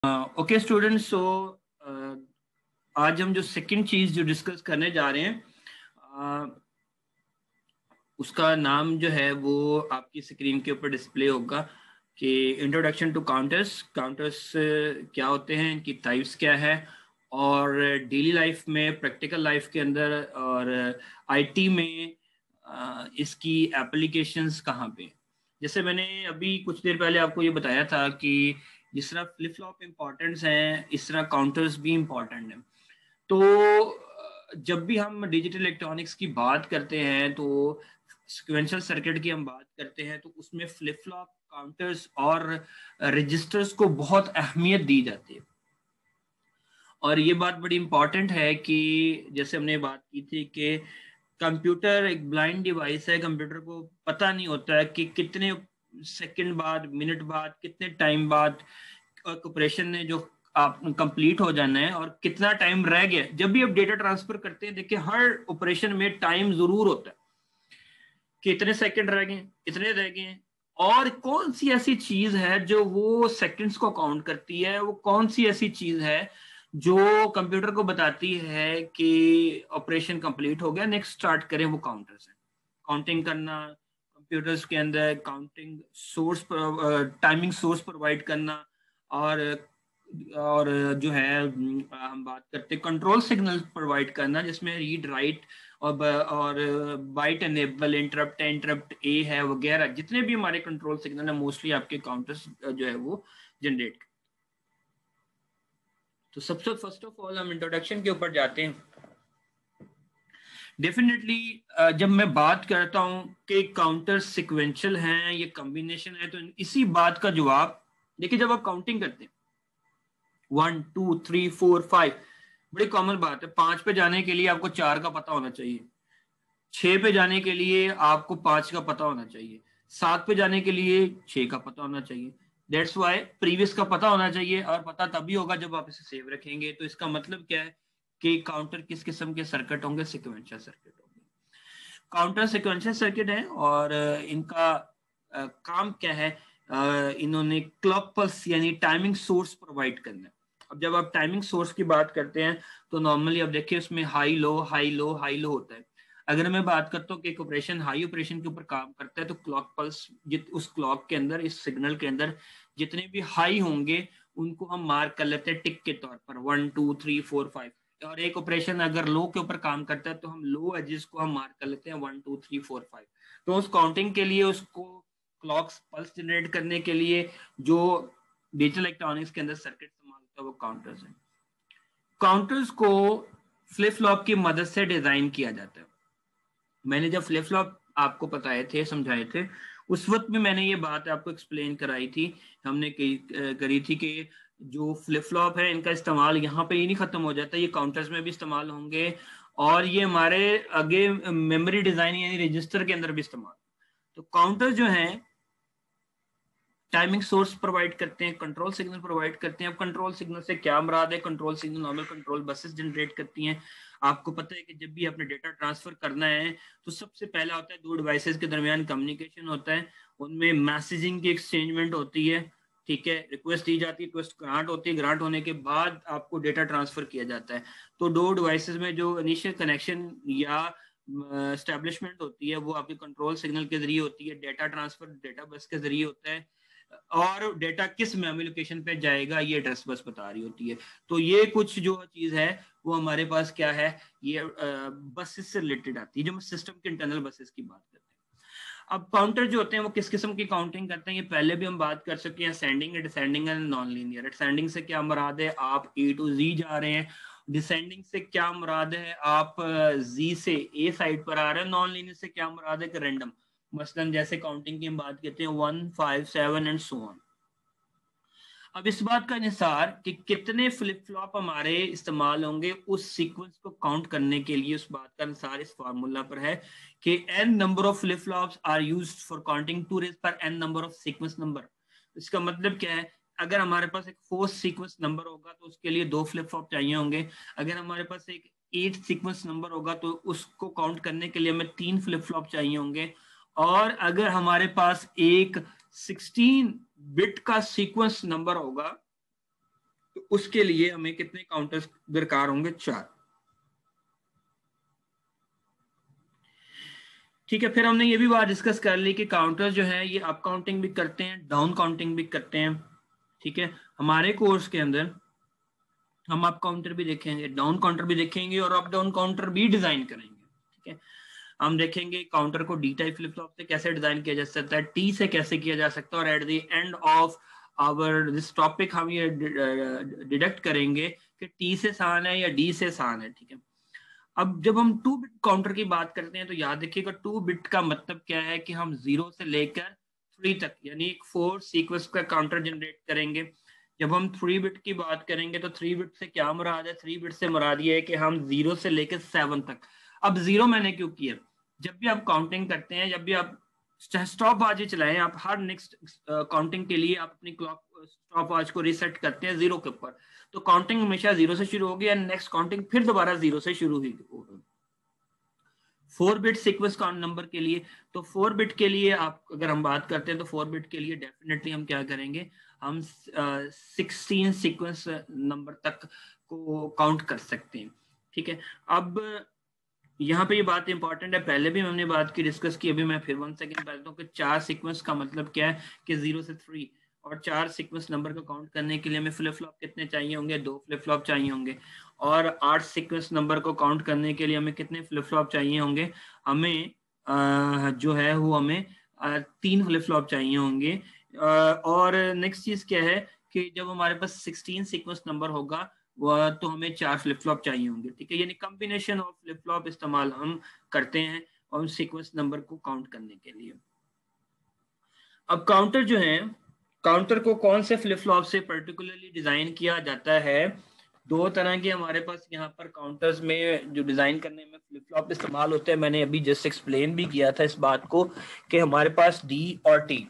Okay students, सो आज हम जो सेकंड चीज जो डिस्कस करने जा रहे हैं उसका नाम जो है वो आपकी स्क्रीन के ऊपर डिस्प्ले होगा कि इंट्रोडक्शन टू काउंटर्स। काउंटर्स क्या होते हैं, इनकी टाइप्स क्या है, और डेली लाइफ में, प्रैक्टिकल लाइफ के अंदर और आईटी में इसकी एप्लीकेशंस कहाँ पे। जैसे मैंने अभी कुछ देर पहले आपको ये बताया था कि जिस तरह फ्लिप फ्लॉप इम्पॉर्टेंट्स हैं, इस तरह काउंटर्स भी इम्पॉर्टेंट हैं। तो जब भी हम डिजिटल इलेक्ट्रॉनिक्स की बात करते हैं, तो सिक्वेंशियल सर्किट की हम बात करते हैं, तो उसमें फ्लिप फ्लॉप, काउंटर्स और रजिस्टर्स को बहुत अहमियत दी जाती है। और ये बात बड़ी इंपॉर्टेंट है कि जैसे हमने बात की थी कि कंप्यूटर एक ब्लाइंड डिवाइस है। कंप्यूटर को पता नहीं होता है कि कितने सेकंड बाद, मिनट बाद, कितने टाइम बाद ऑपरेशन ने जो आप कंप्लीट हो जाना है और कितना टाइम रह गया। जब भी आप डेटा ट्रांसफर करते हैं, देखिए हर ऑपरेशन में टाइम जरूर होता है कि इतने सेकंड रह गए, इतने रह गए, और कौन सी ऐसी चीज है जो वो सेकंड्स को काउंट करती है, वो कौन सी ऐसी चीज है जो कंप्यूटर को बताती है कि ऑपरेशन कंप्लीट हो गया, नेक्स्ट स्टार्ट करें। वो काउंटर्स है। काउंटिंग करना, कंप्यूटर्स के अंदर counting source, timing source provide करना, और और जो है हम बात करते हैं कंट्रोल सिग्नल प्रोवाइड करना, जिसमें रीड, राइट और बाइट एनेबल, इंटरप्ट ए है वगैरह, जितने भी हमारे कंट्रोल सिग्नल है मोस्टली आपके काउंटर्स जो है वो जनरेट। तो सबसे फर्स्ट ऑफ ऑल हम इंट्रोडक्शन के ऊपर जाते हैं। डेफिनेटली जब मैं बात करता हूं कि काउंटर सिक्वेंशियल हैं, ये कॉम्बिनेशन है, तो इसी बात का जवाब देखिए। जब आप काउंटिंग करते हैं 1 2 3 4 5, बड़ी कॉमन बात है। 5 पे जाने के लिए आपको 4 का पता होना चाहिए, 6 पे जाने के लिए आपको 5 का पता होना चाहिए, 7 पे जाने के लिए 6 का पता होना चाहिए। दैट्स वाई प्रीवियस का पता होना चाहिए, और पता तभी होगा जब आप इसे सेव रखेंगे। तो इसका मतलब क्या है कि काउंटर किस किस्म के सर्किट होंगे, सिक्वेंशियल सर्किट होंगे। काउंटर सिक्वेंशियल सर्किट है, और इनका काम क्या है, इन्होंने क्लॉक पल्स यानी टाइमिंग सोर्स प्रोवाइड करना है। अब जब आप टाइमिंग सोर्स की बात करते हैं तो नॉर्मली आप देखिए उसमें high low, high low, high low होता है। अगर मैं बात करता हूँ कि एक ऑपरेशन हाई ऑपरेशन के ऊपर काम करता है, तो क्लॉक पल्स उस क्लॉक के अंदर, इस सिग्नल के अंदर जितने भी हाई होंगे उनको हम मार्क कर लेते हैं टिक के तौर पर, 1 2 3 4 5। और एक ऑपरेशन अगर लो के ऊपर काम करता है तो हम लो एजेस को हम मार्क कर लेते हैं 1 2 3 4 5। तो उस काउंटिंग के लिए, उसको क्लॉक्स पल्स जनरेट करने के लिए जो डिजिटल इलेक्ट्रॉनिक्स के अंदर सर्किट इस्तेमाल होता है वो काउंटर्स है। काउंटर्स को फ्लिप फ्लॉप की मदद से डिजाइन किया जाता है। मैंने जब फ्लिप फ्लॉप आपको बताए थे, समझाए थे, उस वक्त में मैंने ये बात आपको एक्सप्लेन कराई थी। हमने करी थी कि जो फ्लिप फ्लॉप है इनका इस्तेमाल यहाँ पे ही नहीं खत्म हो जाता, ये काउंटर्स में भी इस्तेमाल होंगे, और ये हमारे आगे मेमोरी डिजाइन यानी रजिस्टर के अंदर भी इस्तेमाल। तो काउंटर जो है टाइमिंग सोर्स प्रोवाइड करते हैं, कंट्रोल सिग्नल प्रोवाइड करते हैं। अब कंट्रोल सिग्नल से क्या मुराद है? Control signal normal control buses generate करती हैं। आपको पता है कि जब भी आपने डेटा ट्रांसफर करना है तो सबसे पहला होता है दो डिवाइसेस के दरमियान कम्युनिकेशन होता है, उनमें मैसेजिंग की एक्सचेंजमेंट होती है, ठीक है, रिक्वेस्ट दी जाती है, रिक्वेस्ट ग्रांट होती है, ग्रांट होने के बाद आपको डेटा ट्रांसफर किया जाता है। तो दो डिवाइसेस में जो इनिशियल कनेक्शन या एस्टेब्लिशमेंट होती है वो आपके कंट्रोल सिग्नल के जरिए होती है, डेटा ट्रांसफर डेटा बस के जरिए होता है, और डेटा किस मेमोरी लोकेशन पे जाएगा ये एड्रेस बस बता रही होती है। तो ये कुछ जो चीज है वो हमारे पास क्या है, ये बसेस से रिलेटेड आती है, जो हम सिस्टम के इंटरनल बसेस की बात करते हैं। अब काउंटर जो होते हैं वो किस किस्म की काउंटिंग करते हैं, ये पहले भी हम बात कर चुके हैं। Ascending, descending and non linear. Ascending से क्या मुराद है, आप ए टू जी जा रहे हैं। डिसेंडिंग से क्या मुराद है, आप जी से ए साइड पर आ रहे हैं। नॉन लीनियर से क्या मुराद है कि रैंडम। मसलन जैसे काउंटिंग की हम बात करते हैं 1 5 7 एंड सो ऑन। अब इस बात का इंसार कि कितने फ्लिप फ्लॉप हमारे इस्तेमाल होंगे उस सीक्वेंस को काउंट करने के लिए, उस बात का इंसार इस फार्मूला पर है कि n number of flip flops are used for counting 2 raise पर n number of sequence number. इसका मतलब क्या है, अगर हमारे पास एक 4 सीक्वेंस नंबर होगा तो उसके लिए 2 फ्लिप फ्लॉप चाहिए होंगे। अगर हमारे पास एक 8 सीक्वेंस नंबर होगा तो उसको काउंट करने के लिए हमें 3 फ्लिप फ्लॉप चाहिए होंगे। और अगर हमारे पास एक 16 बिट का सीक्वेंस नंबर होगा उसके लिए हमें कितने काउंटर्स दरकार होंगे? 4। ठीक है, फिर हमने ये भी बात डिस्कस कर ली कि काउंटर्स जो है ये अप काउंटिंग भी करते हैं, डाउन काउंटिंग भी करते हैं। ठीक है, हमारे कोर्स के अंदर हम अप काउंटर भी देखेंगे, डाउन काउंटर भी देखेंगे और अप डाउन काउंटर भी डिजाइन करेंगे। ठीक है, हम देखेंगे काउंटर को डी टाइप फ्लिप फ्लॉप से कैसे डिजाइन किया जा सकता है, टी से कैसे किया जा सकता है, और at the end of our this topic हम ये डिडक्ट करेंगे कि टी से आसान है या डी से आसान है। ठीक है, अब जब हम 2 बिट काउंटर की बात करते हैं तो याद रखिएगा 2 बिट का मतलब क्या है कि हम 0 से लेकर 3 तक यानी एक 4 सीक्वेंस का काउंटर जनरेट करेंगे। जब हम 3 बिट की बात करेंगे तो 3 बिट से क्या मुराद है? 3 बिट से मुराद ये है कि हम 0 से लेकर 7 तक। अब 0 मैंने क्यों किया? जब भी आप काउंटिंग करते हैं, जब भी आप स्टॉप वॉच चलाएं, आप हर नेक्स्ट काउंटिंग के लिए आप अपनी क्लॉक स्टॉप वॉच को रीसेट करते हैं 0 के ऊपर, तो काउंटिंग हमेशा 0 से शुरू होगी एंड नेक्स्ट काउंटिंग फिर दोबारा 0 से शुरू होगी। 4 बिट सीक्वेंस काउंट नंबर के लिए, तो 4 बिट के लिए आप अगर हम बात करते हैं तो 4 बिट के लिए डेफिनेटली हम क्या करेंगे, हम 16 सीक्वेंस नंबर तक को काउंट कर सकते हैं। ठीक है, अब यहाँ पे ये बात इंपॉर्टेंट है, पहले भी हमने बात की, डिस्कस की, अभी मैं फिर 1 सेकंड बताता हूँ कि 4 सीक्वेंस का मतलब क्या है कि 0 से 3, और 4 सीक्वेंस नंबर को काउंट करने के लिए हमें फ्लिप फ्लॉप कितने चाहिए होंगे? 2 फ्लिप फ्लॉप चाहिए होंगे। और 8 सीक्वेंस नंबर को काउंट करने के लिए हमें कितने फ्लिप फ्लॉप चाहिए होंगे? हमें जो है वो हमें 3 फ्लिप फ्लॉप चाहिए होंगे। और नेक्स्ट चीज क्या है कि जब हमारे पास 16 सीक्वेंस नंबर होगा वह तो हमें 4 फ्लिप फ्लॉप चाहिए होंगे। ठीक है, यानी कॉम्बिनेशन ऑफ फ्लिप फ्लॉप इस्तेमाल हम करते हैं और सीक्वेंस नंबर को काउंट करने के लिए। अब काउंटर जो है, काउंटर को कौन से फ्लिप फ्लॉप से पर्टिकुलरली डिजाइन किया जाता है? 2 तरह के हमारे पास यहाँ पर काउंटर्स में जो डिजाइन करने में फ्लिप फ्लॉप इस्तेमाल होते हैं, मैंने अभी जस्ट एक्सप्लेन भी किया था इस बात को कि हमारे पास डी और टी,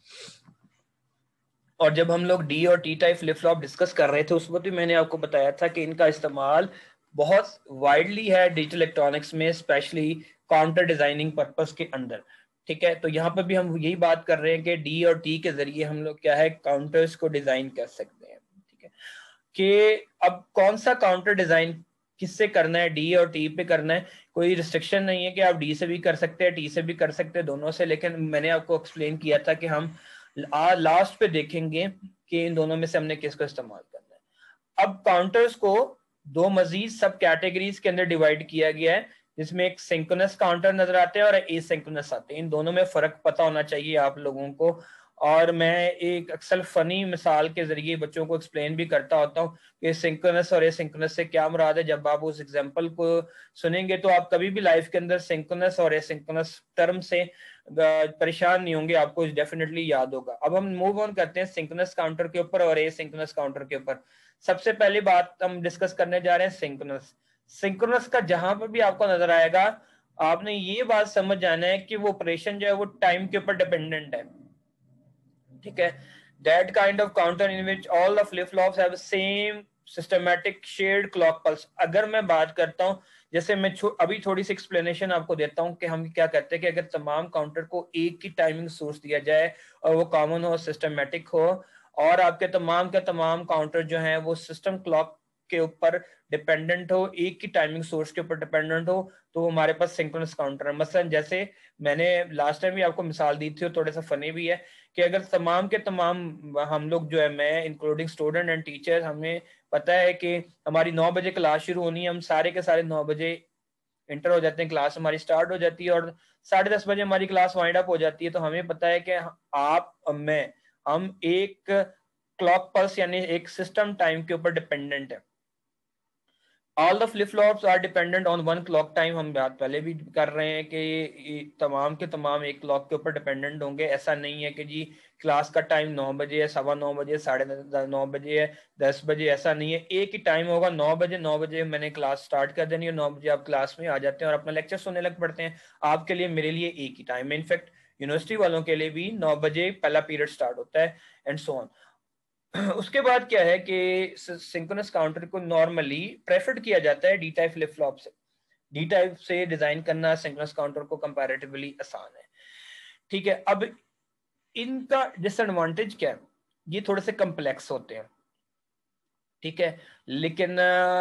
और जब हम लोग डी और T type flip flop discuss कर रहे थे उस वक्त भी मैंने आपको बताया था कि इनका इस्तेमाल बहुत वाइडली है डिजिटल इलेक्ट्रॉनिक्स में, स्पेशली काउंटर डिजाइनिंग पर्पस के अंदर। ठीक है, तो यहाँ पर भी हम यही बात कर रहे हैं कि डी और टी के जरिए हम लोग क्या है, काउंटर्स को डिजाइन कर सकते हैं। ठीक है, कि अब कौन सा काउंटर डिजाइन किससे करना है, डी और टी पे करना है, कोई रिस्ट्रिक्शन नहीं है कि आप डी से भी कर सकते हैं, टी से भी कर सकते हैं, दोनों से। लेकिन मैंने आपको एक्सप्लेन किया था कि हम लास्ट पे देखेंगे कि इन दोनों में से हमने किसको इस्तेमाल करना है। अब काउंटर्स को 2 मजीद सब कैटेगरीज के अंदर डिवाइड किया गया है, जिसमें एक सिंक्रोनस काउंटर नजर आते हैं और एसिंक्रोनस आते हैं। इन दोनों में फर्क पता होना चाहिए आप लोगों को, और मैं एक अक्सर फनी मिसाल के जरिए बच्चों को एक्सप्लेन भी करता होता हूँ कि सिंक्रोनस और एसिंक्रोनस से क्या मुराद है। जब आप उस एग्जांपल को सुनेंगे तो आप कभी भी लाइफ के अंदर सिंक्रोनस और एसिंक्रोनस टर्म से परेशान नहीं होंगे, आपको डेफिनेटली याद होगा। अब हम मूव ऑन करते हैं सिंक्रोनस काउंटर के ऊपर और एसिंक्रोनस काउंटर के ऊपर। सबसे पहली बात हम डिस्कस करने जा रहे हैं सिंक्रोनस। सिंक्रोनस का जहां पर भी आपको नजर आएगा, आपने ये बात समझ जाना है कि वो ऑपरेशन जो है वो टाइम के ऊपर डिपेंडेंट है। ठीक है, that kind of counter in which all the flip flops have same systematic shared clock pulse। अगर मैं बात करता हूं, जैसे मैं अभी थोड़ी सी एक्सप्लेनेशन आपको देता हूं कि हम क्या करते हैं कि अगर तमाम काउंटर को एक ही टाइमिंग सोर्स दिया जाए और वो कॉमन हो, सिस्टमेटिक हो, और आपके तमाम काउंटर जो हैं वो सिस्टम क्लॉक के ऊपर डिपेंडेंट हो, एक ही टाइमिंग सोर्स के ऊपर डिपेंडेंट हो, तो हमारे पास सिंक्रोनस काउंटर है। मसलन जैसे मैंने लास्ट टाइम भी आपको मिसाल दी थी और थोड़ा सा फनी भी है कि अगर तमाम के तमाम हम लोग जो है, मैं इंक्लूडिंग स्टूडेंट एंड टीचर, हमें पता है कि हमारी 9 बजे क्लास शुरू होनी है, हम सारे के सारे 9 बजे इंटर हो जाते हैं, क्लास हमारी स्टार्ट हो जाती है और 10:30 बजे हमारी क्लास वाइंड अप हो जाती है। तो हमें पता है कि आप मैं हम एक क्लॉक पल्स यानी एक सिस्टम टाइम के ऊपर डिपेंडेंट है। All the flip flops are dependent on one clock time. हम बात पहले भी कर रहे हैं कि तमाम के तमाम एक क्लॉक के ऊपर डिपेंडेंट होंगे। ऐसा नहीं है कि जी क्लास का टाइम 9 बजे है, 9:15 बजे, 9:30 बजे है, 10 बजे, ऐसा नहीं है। एक ही टाइम होगा 9 बजे। 9 बजे मैंने क्लास स्टार्ट कर देनी है, 9 बजे आप क्लास में आ जाते हैं और अपना लेक्चर सुनने लग पड़ते हैं। आपके लिए, मेरे लिए एक ही टाइम है। इनफैक्ट यूनिवर्सिटी वालों के लिए भी 9 बजे पहला पीरियड स्टार्ट होता है एंड सो ऑन। उसके बाद क्या है कि सिंक्रोनस काउंटर को नॉर्मली प्रेफर्ड किया जाता है डी टाइप फ्लिप फ्लॉप से। डी टाइप से डिजाइन करना सिंक्रोनस काउंटर को कंपैरेटिवली आसान है। ठीक है, अब इनका डिसएडवांटेज क्या है? ये थोड़े से कम्प्लेक्स होते हैं। ठीक है, लेकिन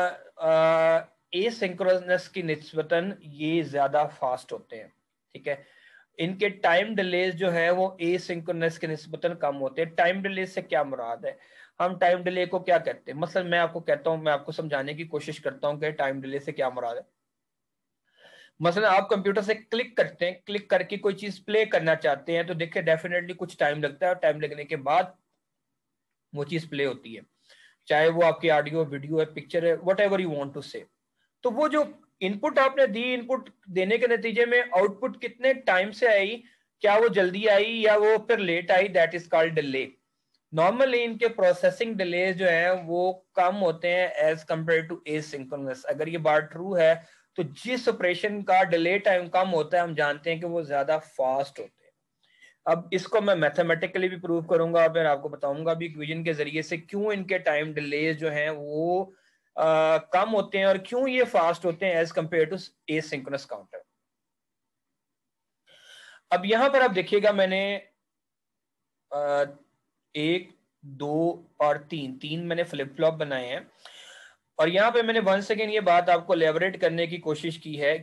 एसिंक्रोनस की निस्बतन ये ज्यादा फास्ट होते हैं। ठीक है, इनके टाइम डिलेज जो है वो एसिंक्रोनस के निस्बतन कम होते हैं। टाइम डिले से क्या मुराद है, हम टाइम डिले को क्या कहते हैं? मतलब मैं आपको कहता हूं, मैं आपको समझाने की कोशिश करता हूं कि टाइम डिले से क्या मुराद है। मतलब आप कंप्यूटर से क्लिक करते हैं, क्लिक करके कोई चीज प्ले करना चाहते हैं तो देखिए डेफिनेटली कुछ टाइम लगता है, और टाइम लगने के बाद वो चीज प्ले होती है, चाहे वो आपकी ऑडियो वीडियो है, पिक्चर है, whatever you want to say. तो वो जो इनपुट आपने दी, इनपुट देने के नतीजे में आउटपुट कितने टाइम से आई, क्या वो जल्दी आई या वो फिर लेट आई, that is called delay. Normally इनके प्रोसेसिंग डिले जो है वो कम होते हैं एज कंपेयर टू एसिंक्रोनस। अगर ये बात ट्रू है तो जिस ऑपरेशन का डिले टाइम कम होता है हम जानते हैं कि वो ज्यादा फास्ट होते हैं। अब इसको मैं मैथमेटिकली भी प्रूव करूंगा, फिर आपको बताऊंगा भी इक्वेशन के जरिए से क्यों इनके टाइम डिलेज जो हैं वो कम होते हैं और क्यों ये फास्ट होते हैं as compare to asynchronous counter. अब यहां पर आप देखिएगा मैंने एक, दो और तीन मैंने फ्लिप फ्लॉप बनाए हैं, और यहां पे मैंने 1 सेकेंड ये बात आपको एलेबोरेट करने की कोशिश की है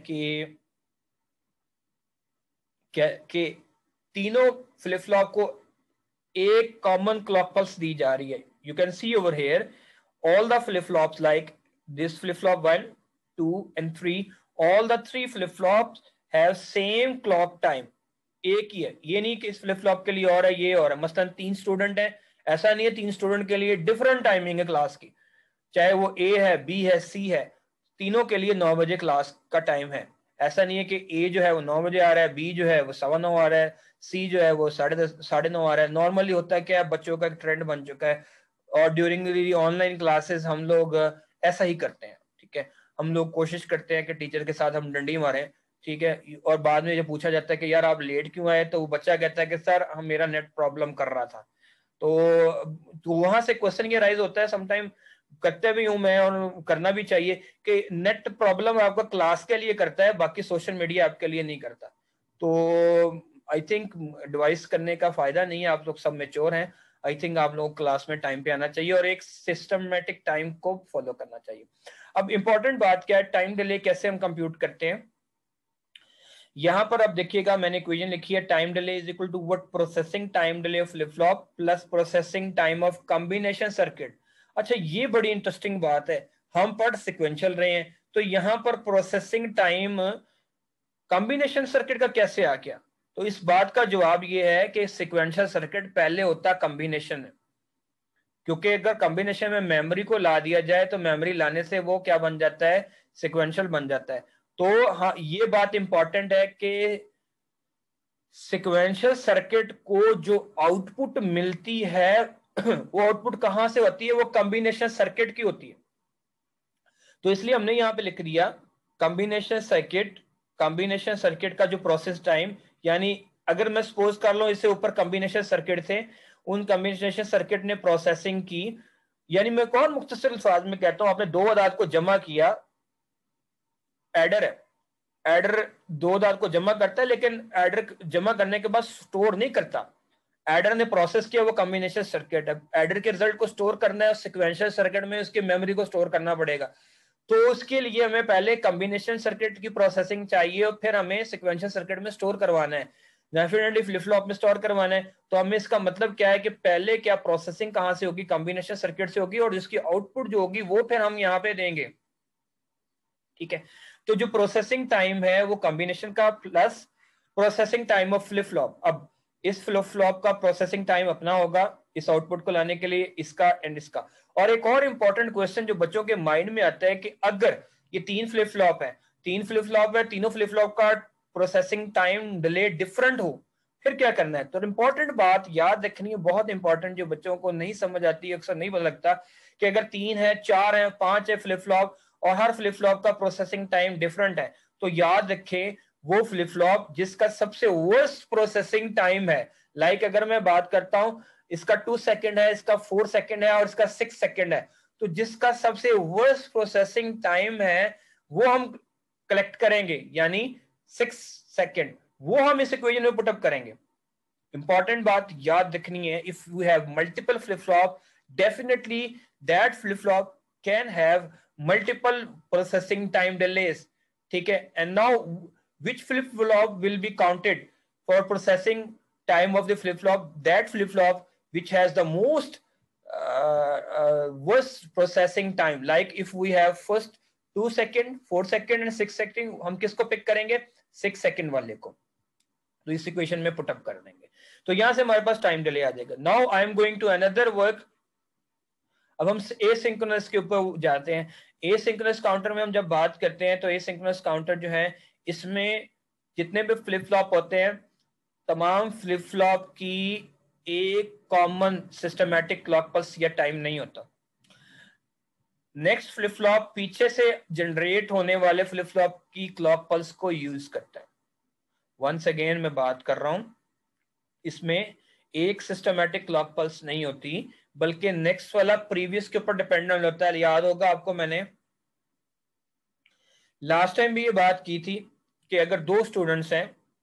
कि तीनों फ्लिप फ्लॉप को एक कॉमन क्लॉक पल्स दी जा रही है। You can see over here all the flip flops like this flip flop 1, 2 and 3, all the 3 flip flops have same clock time, एक ही है। ये नहीं कि इस फ्लिप फ्लॉप के लिए और है ये और है। मसलन 3 स्टूडेंट है, ऐसा नहीं है 3 स्टूडेंट के लिए डिफरेंट टाइमिंग है क्लास की, चाहे वो ए है, बी है, सी है, तीनों के लिए 9 बजे क्लास का टाइम है। ऐसा नहीं है कि ए जो है वो 9 बजे आ रहा है, बी जो है वो 9:15 आ रहा है, सी जो है वो 10:30 9:30 आ रहा है। नॉर्मली होता है क्या, बच्चों का एक ट्रेंड बन चुका है, और ड्यूरिंग दी ऑनलाइन क्लासेस हम लोग ऐसा ही करते हैं। ठीक है, हम लोग कोशिश करते हैं कि टीचर के साथ हम डंडी मारें। ठीक है, और बाद में जब पूछा जाता है कि यार आप लेट क्यों आए, तो वो बच्चा कहता है कि सर हम मेरा नेट प्रॉब्लम कर रहा था। तो वहां से क्वेश्चन ये राइज होता है, समटाइम करते भी हूं मैं और करना भी चाहिए, कि नेट प्रॉब्लम आपका क्लास के लिए करता है, बाकी सोशल मीडिया आपके लिए नहीं करता। तो आई थिंक एडवाइस करने का फायदा नहीं है, आप लोग सब मेच्योर हैं। आई थिंक आप लोग क्लास में टाइम पे आना चाहिए और एक सिस्टमेटिक टाइम को फॉलो करना चाहिए। अब इंपॉर्टेंट बात क्या है, टाइम डिले कैसे हम कंप्यूट करते हैं। यहां पर आप देखिएगा मैंने इक्वेशन लिखी है, time delay is equal to what, processing time delay of flip flop plus processing time of combination circuit. अच्छा, ये बड़ी इंटरेस्टिंग बात है, हम पढ़ सिक्वेंशियल रहे हैं, तो यहां पर प्रोसेसिंग टाइम कॉम्बिनेशन सर्किट का कैसे आ गया? तो इस बात का जवाब ये है कि सिक्वेंशियल सर्किट पहले होता कॉम्बिनेशन है, क्योंकि अगर कॉम्बिनेशन में मेमोरी को ला दिया जाए तो मेमोरी लाने से वो क्या बन जाता है, सिक्वेंशियल बन जाता है। तो हाँ, ये बात इंपॉर्टेंट है कि सिक्वेंशियल सर्किट को जो आउटपुट मिलती है वो आउटपुट कहां से होती है, वो कॉम्बिनेशन सर्किट की होती है। तो इसलिए हमने यहां पे लिख दिया कॉम्बिनेशन सर्किट, कॉम्बिनेशन सर्किट का जो प्रोसेस टाइम, यानी अगर मैं सपोज कर लो इससे ऊपर कॉम्बिनेशन सर्किट थे, उन कॉम्बिनेशन सर्किट ने प्रोसेसिंग की, यानी मैं कौन मुख्तसर अल्फाज में कहता हूं, आपने दो अदाद को जमा किया, एडर है, एडर दो अदाद को जमा करता है, लेकिन एडर जमा करने के बाद स्टोर नहीं करता। एडर ने प्रोसेस किया, वो कॉम्बिनेशन सर्किट है, एडर के रिजल्ट को स्टोर करना है, सिक्वेंशियल सर्किट में उसकी मेमोरी को स्टोर करना पड़ेगा। तो उसके लिए हमें पहले कॉम्बिनेशन सर्किट की प्रोसेसिंग चाहिए और फिर हमें सिक्वेंशियल सर्किट में स्टोर करवाना है, डेफिनेटली फ्लिप फ्लॉप में स्टोर करवाना है। तो हमें इसका मतलब क्या है कि पहले क्या प्रोसेसिंग कहां से होगी, कॉम्बिनेशन सर्किट से होगी, और जिसकी आउटपुट जो होगी वो फिर हम यहाँ पे देंगे। ठीक है, तो जो प्रोसेसिंग टाइम है वो कॉम्बिनेशन का plus processing time of flip flop. अब इस फ्लिप फ्लॉप का प्रोसेसिंग टाइम अपना होगा इस आउटपुट को लाने के लिए, इसका एंड इसका। और एक और इंपॉर्टेंट क्वेश्चन जो बच्चों के माइंड में आता है कि अगर ये 3 फ्लिप फ्लॉप है, 3 फ्लिप फ्लॉप है, तीनों फ्लिप फ्लॉप का प्रोसेसिंग टाइम डिले डिफरेंट हो, फिर क्या करना है। तो इंपॉर्टेंट बात याद रखनी है, बहुत इंपॉर्टेंट, जो बच्चों को नहीं समझ आती, अक्सर नहीं पता लगता, कि अगर 3 है, 4 है, 5 है फ्लिप फ्लॉप और हर फ्लिप फ्लॉप का प्रोसेसिंग टाइम डिफरेंट है, तो याद रखें वो फ्लिप फ्लॉप जिसका सबसे वर्स्ट प्रोसेसिंग टाइम है, लाइक अगर मैं बात करता हूं इसका 2 सेकंड है, इसका 4 सेकंड है और इसका 6 सेकंड है, तो जिसका सबसे वर्स्ट प्रोसेसिंग टाइम है वो हम कलेक्ट करेंगे, यानी 6 सेकंड, वो हम इस इक्वेशन में पुटअप करेंगे। इंपॉर्टेंट बात याद रखनी है, if you have multiple flip flop, definitely that flip flop can have multiple processing time delays, ठीक है। And now which flip flop will be counted for processing time of the flip flop? That flip flop which has the most worst processing time, like if we have first 2 second, 4 second and 6 second, हम किसको pick करेंगे? 6 second वाले को। तो इस equation में put up कर देंगे, तो यहां से हमारे पास टाइम डिले आ जाएगा। Now I am going to another work. अब हम एसिंक्रोनस के ऊपर जाते हैं। एसिंक्रोनस काउंटर में हम जब बात करते हैं तो एसिंक्रोनस काउंटर जो है, इसमें जितने भी फ्लिप फ्लॉप होते हैं, तमाम फ्लिप फ्लॉप की एक कॉमन सिस्टमैटिक क्लॉक पल्स या टाइम नहीं होता। नेक्स्ट फ्लिप फ्लॉप पीछे से जनरेट होने वाले फ्लिप फ्लॉप की क्लॉक पल्स को यूज करता है। वंस अगेन मैं बात कर रहा हूं, इसमें एक सिस्टमैटिक क्लॉक पल्स नहीं होती, बल्कि नेक्स्ट वाला प्रीवियस के ऊपर डिपेंडेंट होता है। याद होगा आपको, मैंने लास्ट टाइम भी ये बात की थी कि अगर दो स्टूडेंट्स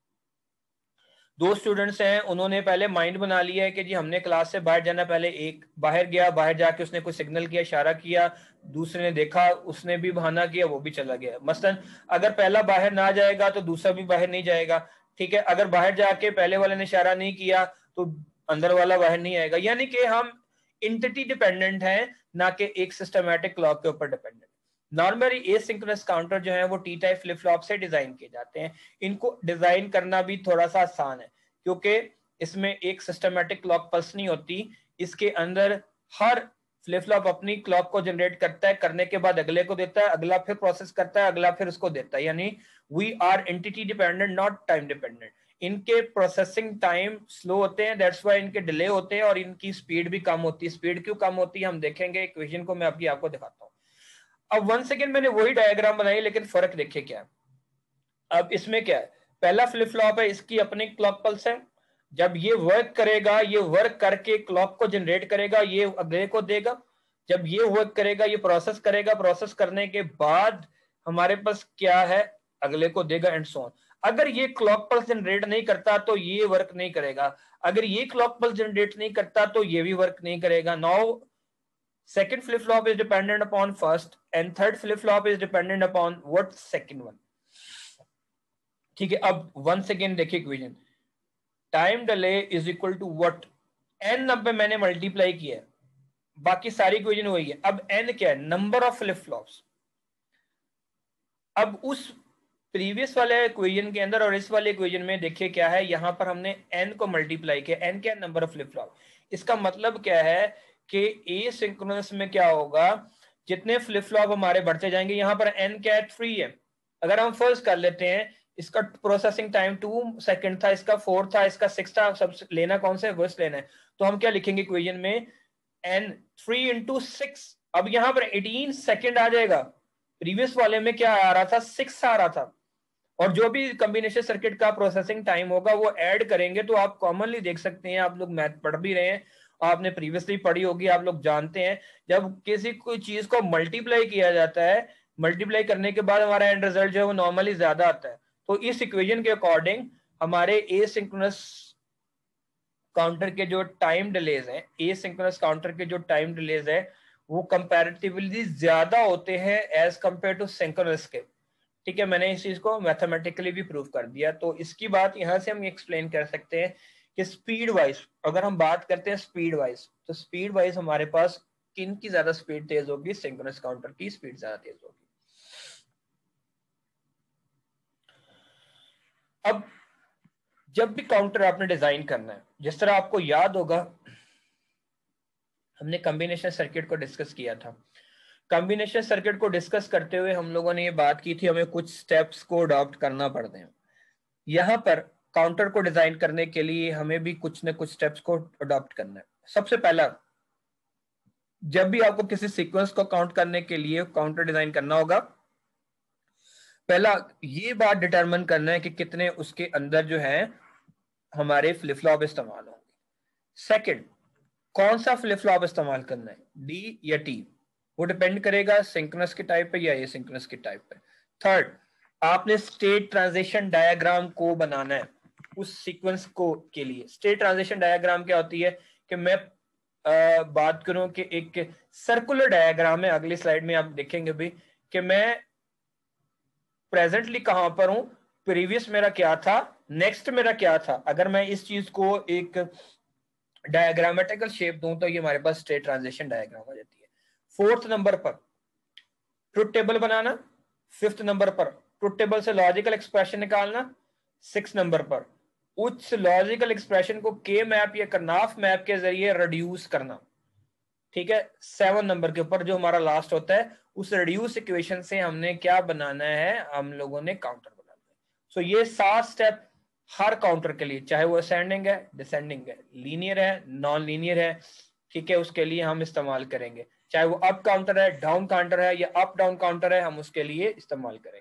हैं, उन्होंने पहले माइंड बना लिया है कि जी हमने क्लास से बाहर जाना, पहले एक बाहर गया, बाहर जाके उसने कोई सिग्नल किया, इशारा किया, दूसरे ने देखा, उसने भी बहाना किया, वो भी चला गया। मसलन अगर पहला बाहर ना जाएगा तो दूसरा भी बाहर नहीं जाएगा, ठीक है। अगर बाहर जाके पहले वाले ने इशारा नहीं किया तो अंदर वाला बाहर नहीं आएगा। यानी कि हम एंटिटी डिपेंडेंट है, ना कि एक सिस्टमैटिक क्लॉक के ऊपर डिपेंडेंट। नॉर्मली एसिंक्रोनस काउंटर जो है वो टी टाइप फ्लिप फ्लॉप से डिजाइन किए जाते हैं। इनको डिजाइन करना भी थोड़ा सा आसान है, क्योंकि इसमें एक सिस्टमैटिक क्लॉक पल्स नहीं होती। इसके अंदर हर फ्लिप फ्लॉप अपनी क्लॉक को जनरेट करता है, करने के बाद अगले को देता है, अगला फिर प्रोसेस करता है, अगला फिर उसको देता है। यानी we are entity dependent, not time dependent. इनके प्रोसेसिंग टाइम स्लो होते हैं, दैट्स व्हाई इनके डिले होते हैं, और इनकी स्पीड भी कम होती है। स्पीड क्यों कम होती है हम देखेंगे, इक्वेशन को मैं अभी आपको दिखाता हूँ। अब 1 सेकेंड मैंने वही डायग्राम बनाई, लेकिन फर्क देखिए क्या है। अब इसमें क्या है, पहला फ्लिप फ्लॉप है, इसकी अपनी क्लॉक पल्स है। जब ये वर्क करेगा, ये वर्क करके क्लॉक को जनरेट करेगा, ये अगले को देगा। जब ये वर्क करेगा, ये प्रोसेस करेगा, प्रोसेस करने के बाद हमारे पास क्या है, अगले को देगा, एंड सो ऑन। अगर ये क्लॉक पल्स जनरेट नहीं करता तो ये वर्क नहीं करेगा, अगर ये क्लॉक पल्स जनरेट नहीं करता तो ये भी वर्क नहीं करेगा। Now second flip flop is dependent upon first and third flip flop is dependent upon what second one, ठीक है। अब once again देखिए equation, time delay is equal to what, n 90 मैंने मल्टीप्लाई किया है, बाकी सारी इक्वेशन वही है। अब n क्या है, नंबर ऑफ फ्लिप फ्लॉप्स। अब उस प्रीवियस वाले इक्वेशन के अंदर और इस वाले इक्वेशन में देखिए क्या है, यहां पर हमने n को मल्टीप्लाई किया। n क्या है, नंबर ऑफ फ्लिप फ्लॉप। इसका मतलब क्या है कि एसिंक्रोनस में क्या होगा, जितने फ्लिप फ्लॉप हमारे बढ़ते जाएंगे। यहां पर n क्या है, 3 है। अगर हम फर्स्ट कर लेते हैं, इसका प्रोसेसिंग टाइम 2 सेकंड था, इसका 4 था, इसका 6 था, सब लेना कौन सा है, वर्स्ट लेना है। तो हम क्या लिखेंगे इक्वेशन में, n 3 into 6। अब यहां पर 18 सेकंड आ जाएगा, प्रीवियस वाले में क्या आ रहा था, 6 आ रहा था। और जो भी कॉम्बिनेशन सर्किट का प्रोसेसिंग टाइम होगा वो ऐड करेंगे, तो आप कॉमनली देख सकते हैं, आप लोग मैथ पढ़ भी रहे हैं, आपने प्रीवियसली पढ़ी होगी, आप लोग जानते हैं, जब किसी कोई चीज को मल्टीप्लाई किया जाता है, मल्टीप्लाई करने के बाद हमारा एंड रिजल्ट जो है वो नॉर्मली ज्यादा आता है। तो इस इक्वेशन के अकॉर्डिंग हमारे एसिंक्रोनस काउंटर के जो टाइम डिलेज हैं, एसिंक्रोनस काउंटर के जो टाइम डिलेज है वो कंपैरेटिवली ज्यादा होते हैं एज कंपेयर टू सिंक्रोनस के, ठीक है। मैंने इस चीज को मैथमेटिकली भी प्रूव कर दिया। तो इसकी बात यहां से हम एक्सप्लेन कर सकते हैं कि स्पीड वाइज अगर हम बात करते हैं स्पीड वाइज, तो स्पीड वाइज हमारे पास किन की ज्यादा स्पीड तेज होगी, सिंक्रोनस काउंटर की स्पीड ज्यादा तेज होगी। अब जब भी काउंटर आपने डिजाइन करना है, जिस तरह आपको याद होगा हमने कॉम्बिनेशन सर्किट को डिस्कस किया था। कॉम्बिनेशन सर्किट को डिस्कस करते हुए हम लोगों ने ये बात की थी हमें कुछ स्टेप्स को अडॉप्ट करना पड़ते हैं। यहाँ पर काउंटर को डिजाइन करने के लिए हमें भी कुछ न कुछ स्टेप्स को अडॉप्ट करना है। सबसे पहला, जब भी आपको किसी सीक्वेंस को काउंट करने के लिए काउंटर डिजाइन करना होगा, पहला ये बात डिटरमिन करना है कि कितने उसके अंदर जो है हमारे फ्लिप फ्लॉप इस्तेमाल होंगे। सेकंड, कौन सा फ्लिप फ्लॉप इस्तेमाल करना है, डी या टी, वो डिपेंड करेगा सिंक्रोनस के टाइप पे या एसिंक्रोनस के टाइप पे। थर्ड, आपने स्टेट ट्रांजिशन डायग्राम को बनाना है उस सीक्वेंस को के लिए। स्टेट ट्रांजिशन डायग्राम क्या होती है कि मैं बात करूं कि एक सर्कुलर डायग्राम है, अगली स्लाइड में आप देखेंगे भी कि मैं प्रेजेंटली कहां पर हूं, प्रीवियस मेरा क्या था, नेक्स्ट मेरा क्या था। अगर मैं इस चीज को एक डायग्रामेटिकल शेप दूं तो ये हमारे पास स्टेट ट्रांजिशन डायग्राम हो जाती है। फोर्थ नंबर पर ट्रुथ टेबल बनाना, फिफ्थ नंबर पर ट्रुथ टेबल से लॉजिकल एक्सप्रेशन निकालना, सिक्स नंबर पर उस लॉजिकल एक्सप्रेशन को के मैप या करनाफ मैप के जरिए रिड्यूस करना, ठीक है। सेवन नंबर के ऊपर जो हमारा लास्ट होता है, उस रिड्यूस इक्वेशन से हमने क्या बनाना है, हम लोगों ने काउंटर बनाना है। सो ये 7 स्टेप हर काउंटर के लिए, चाहे वो असेंडिंग है, डिसेंडिंग है, लीनियर है, नॉन लीनियर है, ठीक है, उसके लिए हम इस्तेमाल करेंगे। चाहे वो अप काउंटर है, डाउन काउंटर है या अप डाउन काउंटर है, हम उसके लिए इस्तेमाल करेंगे।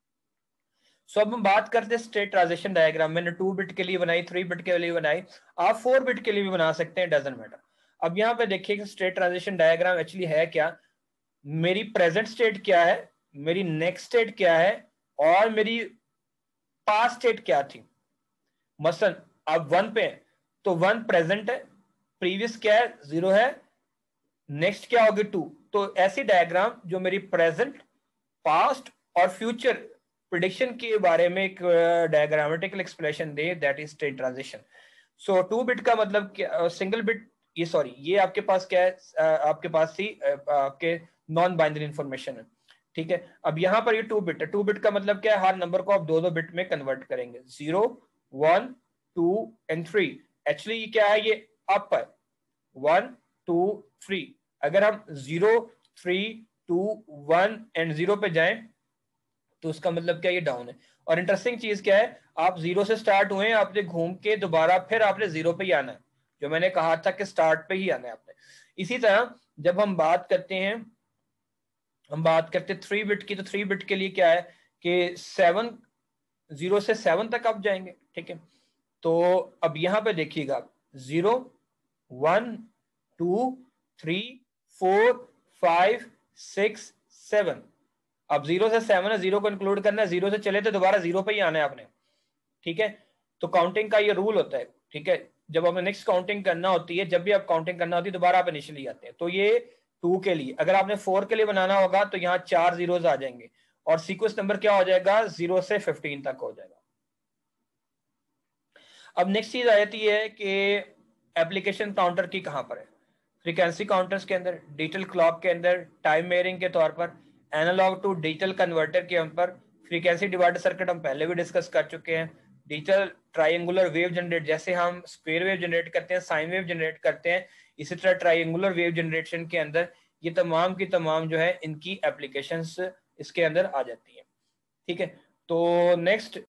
सो अब हम बात करते हैं स्टेट ट्रांजिशन डायग्राम। मैंने 2 बिट के लिए बनाई, 3 बिट के लिए बनाई, आप 4 बिट के लिए भी बना सकते हैं, डजंट मैटर। अब यहाँ पे देखिए कि स्टेट ट्रांजिशन डायग्राम एक्चुअली है क्या, मेरी प्रेजेंट स्टेट क्या है, मेरी नेक्स्ट स्टेट क्या है, और मेरी पास्ट स्टेट क्या थी। मसलन अब 1 पे तो 1 प्रेजेंट है, प्रीवियस क्या है, 0 है, नेक्स्ट क्या होगी 2। तो ऐसी डायग्राम जो मेरी प्रेजेंट, पास्ट और फ्यूचर प्रिडिक्शन के बारे में एक डायग्रामेटिकल एक्सप्लेनेशन दे, that is state transition. So 2 bit का मतलब क्या, सिंगल बिट, ये सॉरी ये आपके पास क्या है, आपके पास थी आपके नॉन बाइनरी इंफॉर्मेशन है, ठीक है। अब यहाँ पर ये 2 बिट है, 2 बिट का मतलब क्या है, हर नंबर को आप 2-2 बिट में कन्वर्ट करेंगे, 0, 1, 2 एंड 3। एक्चुअली ये क्या है, ये अप है, 1, 2, 3। अगर हम 0, 3, 2, 1 एंड 0 पे जाएं तो उसका मतलब क्या, ये डाउन है। और इंटरेस्टिंग चीज क्या है, आप 0 से स्टार्ट हुए, आपने घूम के दोबारा फिर आपने 0 पे ही आना है, जो मैंने कहा था कि स्टार्ट पे ही आना है आपने। इसी तरह जब हम बात करते हैं, हम बात करते हैं 3 बिट की, तो 3 बिट के लिए क्या है कि 0 से 7 तक आप जाएंगे, ठीक है। तो अब यहां पे देखिएगा 0, 1, 2, 3, 4, 5, 6, 7। अब 0 से 7 है, 0 को इंक्लूड करना है, 0 से चले तो दोबारा 0 पे ही आना है आपने, ठीक है। तो काउंटिंग का ये रूल होता है, ठीक है। जब हमें नेक्स्ट काउंटिंग करना होती है, जब भी आप काउंटिंग करना होती है, दोबारा आप इनिशियली आते हैं। तो ये 2 के लिए, अगर आपने 4 के लिए बनाना होगा तो यहाँ 4 जीरोस आ जाएंगे और सीक्वेंस नंबर क्या हो जाएगा, 0 से 15 तक हो जाएगा। अब नेक्स्ट चीज आ जाती है कि एप्लीकेशन काउंटर की कहां पर है, फ्रीक्वेंसी काउंटर्स के अंदर, डिजिटल क्लॉक के अंदर, टाइम मेयरिंग के तौर पर, एनालॉग टू डिजिटल कन्वर्टर के ऊपर, फ्रीक्वेंसी डिवाइडर सर्किट हम पहले भी डिस्कस कर चुके हैं, डिजिटल ट्रायंगुलर वेव जनरेट, जैसे हम स्क्वायर वेव जनरेट करते हैं, साइन वेव जनरेट करते हैं, इसी तरह ट्रायंगुलर वेव जनरेशन के अंदर ये तमाम की तमाम जो है इनकी एप्लीकेशंस इसके अंदर आ जाती हैं, ठीक है। तो नेक्स्ट